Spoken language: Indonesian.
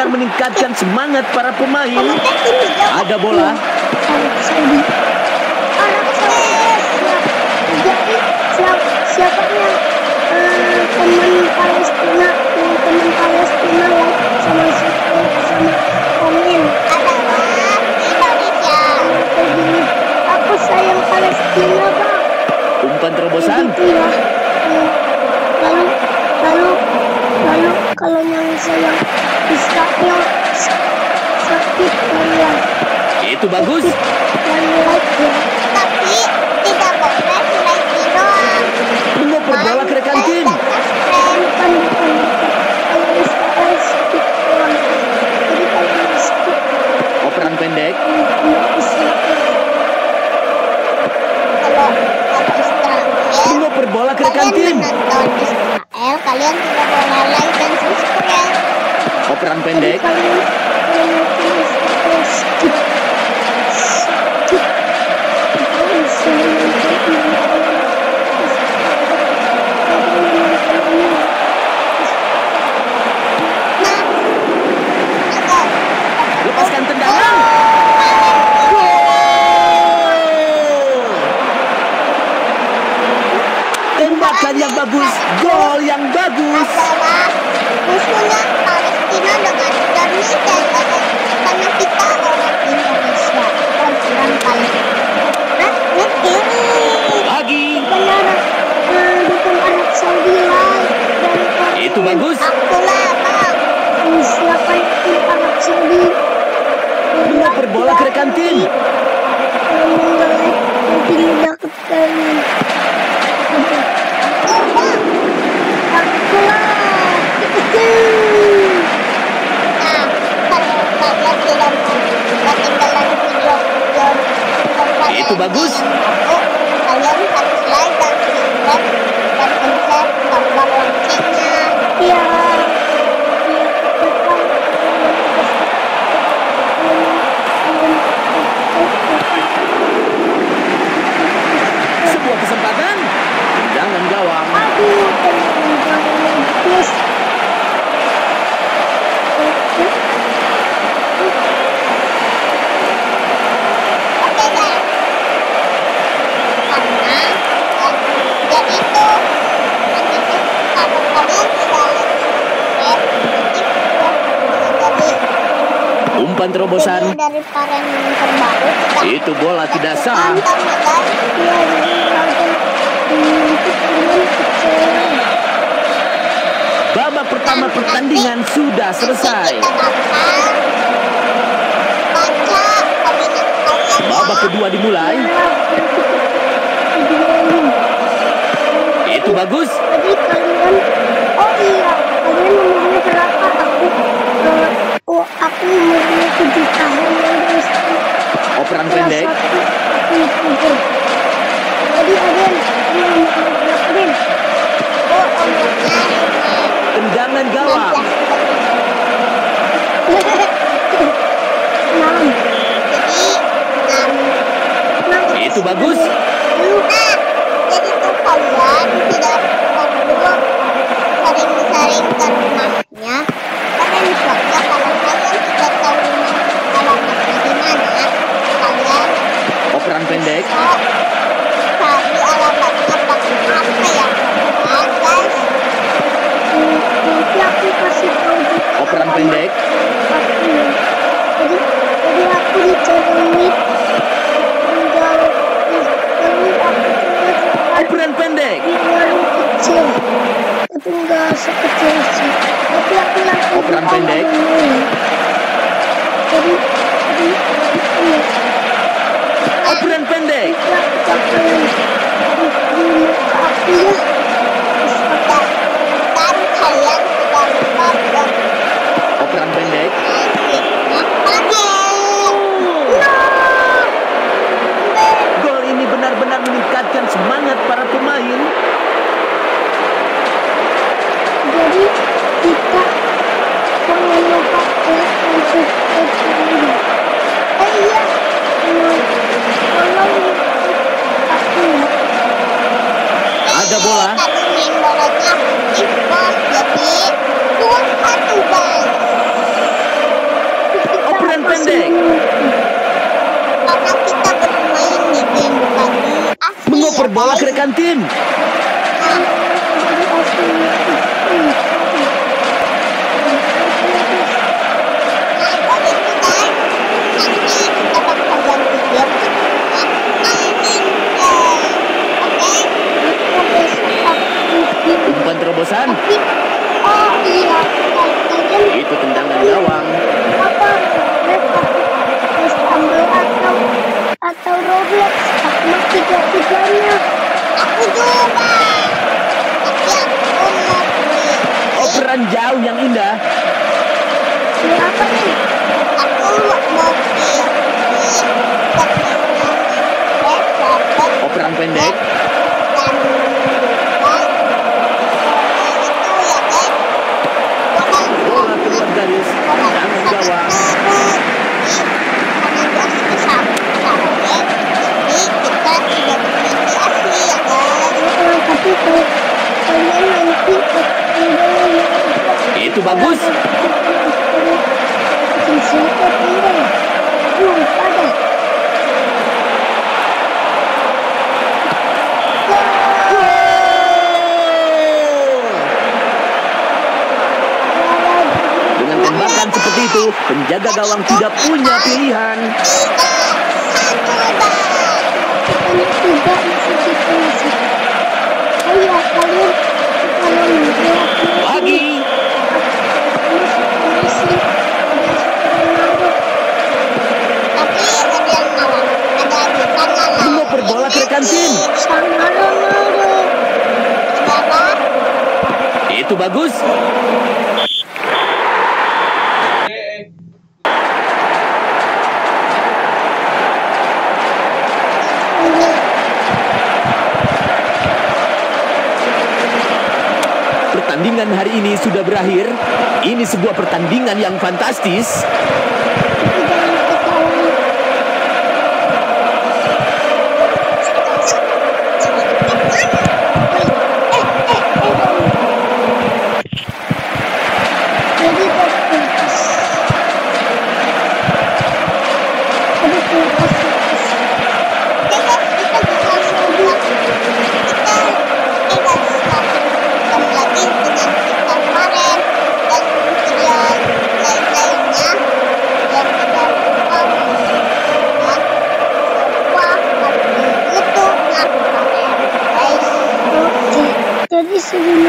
benar-benar meningkatkan semangat para pemain. Ada bola. Arab Saudi. Siap. Jadi siapanya teman Palestina like sama komen. Adalah Indonesia. Begini, aku sayang Palestina, Bang. Umpan terobosan. Gitu ya. Lalu kalau yang sayang Israel sakit ya. Itu bagus. Like ya. Tapi tidak boleh like doang. Mengoper bola ke rekan tim. Bukan. Kalau Israel sakit doang. Jadi kalau sakit Operan pendek. Israel. Kalau Israel, Mengoper bola ke rekan tim. menonton Israel, kalian tidak boleh like dan subscribe. Operan pendek. Lepaskan tendangan. Gol! Tembakan yang bagus, gol yang bagus. Adalah musuhnya Palestina dengan Indonesia, karena kita orang Indonesia dan orang Palestina. Lagi. Benar, dukung Arab Saudi lah. Itu bagus. Akulah bang. Siapa itu Arab Saudi? Mengoper bola ke rekan tim. Nanti didapatkan. Nah, kalau kalian tidak mau ketinggalan video-video Itu bagus. kalian harus like dan subscribe dan pencet tombol loncengnya. Iya. Sebuah kesempatan. Tendangan gawang. Yes. Oke guys, karena jadi itu nanti kalau kalian tidak like jadi Umpan terobosan. video dari Paren terbaru kita Itu bola tidak sah. tonton ya guys. Babak pertama pertandingan sudah selesai. Kita dapat baca komentar kalian Babak kedua dimulai. Itu bagus. Jadi kalian, oh iya, kalian umurnya berapa? Aku umurnya 7 tahun ya guys. Operan Kelas pendek. 1, aku 7. Jadi Aden, kamu umurnya berapa Den? Oh umurnya Tendangan gawang. 6. 6. Jadi 6. Itu bagus. Nah, jadi tuh kalian tidak perlu sering-sering ke rumahnya. Kalian bisa kalau kalian tidak tahu rumah alamatnya di mana, kalian Operan pendek. bisa cari alamatnya pakai apa ya, guys? Nanti aku kasih tahu juga. Operan pendek. Aku ya. Jadi aku dicari tinggal aku Operan pendek. di warung kecil, tapi enggak sekecil sih. Tapi aku yang Operan pendek. Jadi iya. Operan pendek. Aku cakalan di muka aku ya. Terus aku Dan kalian sudah lupa buat Operan pendek. Gol ini benar-benar meningkatkan semangat para pemain. jadi kita jangan lupa untuk ini. Iya. Tolong aku ya. Ada bola. Tadi main bolanya Iqbal, jadi 2-1 guys. rekan tim. Jadi aslinya Umpan terobosan. oh iya, kalian Itu tendangan gawang. apa mereka terus ambil atau Roblox sama tiga-tiganya. Aku juga. Tapi aku mau beli. Operan jauh yang indah. Ini apa nih? Aku mau beli. Operan pendek. Bola keluar garis. Tendangan gawang. Tapi kalau kalian nanti Itu bagus. siapa tidak? Lupa dah. Dengan tembakan seperti itu, penjaga gawang tidak punya pilihan. Kita tidak masih kita masih. Ayo kalian kalau melihat Lagi. Mengoper bola ke rekan tim. sama Ronaldo. Itu bagus. Pertandingan hari ini sudah berakhir. Ini sebuah pertandingan yang fantastis. Jangan ketahuan. Jadi terlepas. Ada terlepas. Oke, jadi sebelum